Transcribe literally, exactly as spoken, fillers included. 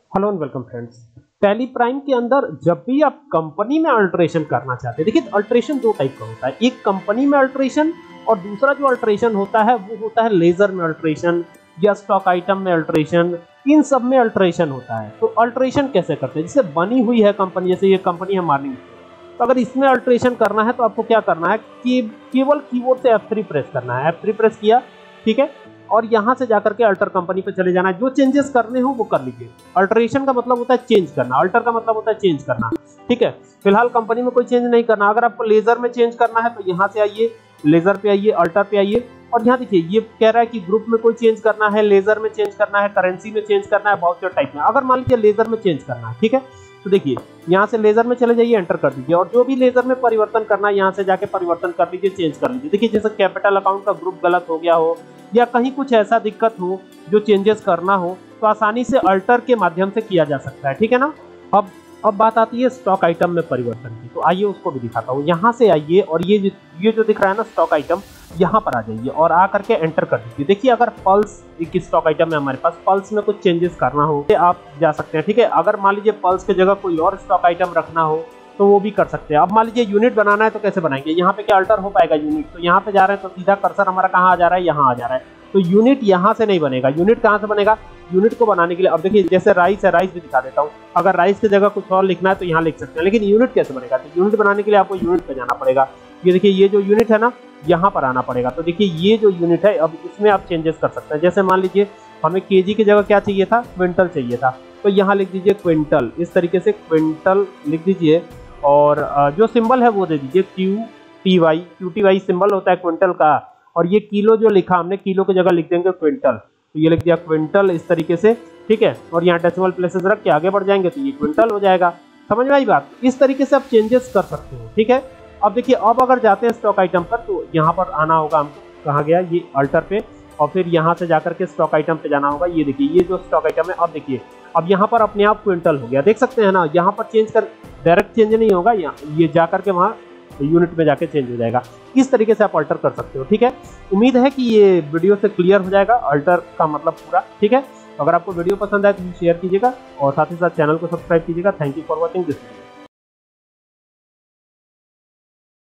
Hello and welcome friends. Tally Prime के अंदर जब भी आप कंपनी में अल्टरेशन करना चाहते हैं, देखिए अल्टरेशन दो टाइप का होता है, एक कंपनी में अल्टरेशन और दूसरा जो अल्टरेशन होता है वो होता है लेजर में अल्टरेशन या स्टॉक आइटम में अल्टरेशन। इन सब में अल्टरेशन होता है। तो अल्टरेशन कैसे करते हैं? जैसे बनी हुई है कंपनी, जैसे ये कंपनी है मार्निंग, तो अगर इसमें अल्टरेशन करना है तो आपको क्या करना है कि केवल कीबोर्ड से एफ थ्री प्रेस करना है। एफ थ्री प्रेस किया, ठीक है, और यहां से जाकर के अल्टर कंपनी पे चले जाना है। जो चेंजेस करने हो वो कर लीजिए। अल्टरेशन का मतलब होता है चेंज करना, अल्टर का मतलब होता है चेंज करना, ठीक है। फिलहाल कंपनी में कोई चेंज नहीं करना। अगर आपको लेजर में चेंज करना है तो यहां से आइए, लेजर पे आइए, अल्टर पे आइए, और यहाँ देखिए ये कह रहा है कि ग्रुप में कोई चेंज करना है, लेजर में चेंज करना है, करेंसी में चेंज करना है, वाउचर टाइप में। अगर मान लीजिए लेजर में चेंज करना है, ठीक है, तो देखिए यहाँ से लेजर में चले जाइए, एंटर कर दीजिए, और जो भी लेजर में परिवर्तन करना है यहाँ से जाके परिवर्तन कर लीजिए, चेंज कर लीजिए। देखिए जैसे कैपिटल अकाउंट का ग्रुप गलत हो गया हो या कहीं कुछ ऐसा दिक्कत हो जो चेंजेस करना हो तो आसानी से अल्टर के माध्यम से किया जा सकता है, ठीक है ना। अब अब बात आती है स्टॉक आइटम में परिवर्तन की, तो आइए उसको भी दिखाता हूँ। यहाँ से आइए और ये ये जो दिख रहा है ना स्टॉक आइटम, यहाँ पर आ जाइए और आ करके एंटर कर दीजिए। देखिए अगर पल्स एक स्टॉक आइटम है हमारे पास, पल्स में कुछ चेंजेस करना हो तो आप जा सकते हैं, ठीक है। अगर मान लीजिए पल्स की जगह कोई और स्टॉक आइटम रखना हो तो वो भी कर सकते हैं। अब मान लीजिए यूनिट बनाना है तो कैसे बनाएंगे? यहाँ पे क्या अल्टर हो पाएगा यूनिट? तो यहाँ पे जा रहे हैं तो सीधा कर्सर हमारा कहाँ आ जा रहा है? यहाँ आ जा रहा है। तो यूनिट यहाँ से नहीं बनेगा। यूनिट कहाँ से बनेगा? यूनिट को बनाने के लिए अब देखिए जैसे राइस है, राइस भी दिखा देता हूँ। अगर राइस की जगह कुछ और लिखना है तो यहाँ लिख सकते हैं, लेकिन यूनिट कैसे बनेगा? तो यूनिट बनाने के लिए आपको यूनिट पे जाना पड़ेगा। ये देखिए ये जो यूनिट है ना, यहाँ पर आना पड़ेगा। तो देखिए ये जो यूनिट है अब इसमें आप चेंजेस कर सकते हैं। जैसे मान लीजिए हमें केजी की जगह क्या चाहिए था? क्विंटल चाहिए था, तो यहाँ लिख दीजिए क्विंटल। इस तरीके से क्विंटल लिख दीजिए और जो सिंबल है वो दे दीजिए Q T Y. Q T Y symbol होता है क्विंटल का। और ये किलो जो लिखा हमने, किलो की जगह लिख देंगे क्विंटल, तो ये लिख दिया क्विंटल इस तरीके से, ठीक है। और यहाँ डेसिमल प्लेसेस रख के आगे बढ़ जाएंगे तो ये क्विंटल हो जाएगा। समझ में आई बात? इस तरीके से आप चेंजेस कर सकते हो, ठीक है। अब देखिए अब अगर जाते हैं स्टॉक आइटम पर तो यहाँ पर आना होगा हमको, कहाँ गया ये अल्टर पे, और फिर यहाँ से जाकर के स्टॉक आइटम पे जाना होगा। ये देखिए ये जो स्टॉक आइटम है, अब देखिए अब यहाँ पर अपने आप क्विंटल हो गया, देख सकते हैं ना। यहाँ पर चेंज कर डायरेक्ट चेंज नहीं होगा, ये जाकर के वहाँ यूनिट में जाके चेंज हो जाएगा। इस तरीके से आप अल्टर कर सकते हो, ठीक है। उम्मीद है कि ये वीडियो से क्लियर हो जाएगा अल्टर का मतलब पूरा, ठीक है। अगर आपको वीडियो पसंद आए तो शेयर कीजिएगा और साथ ही साथ चैनल को सब्सक्राइब कीजिएगा। Thank you for watching this video.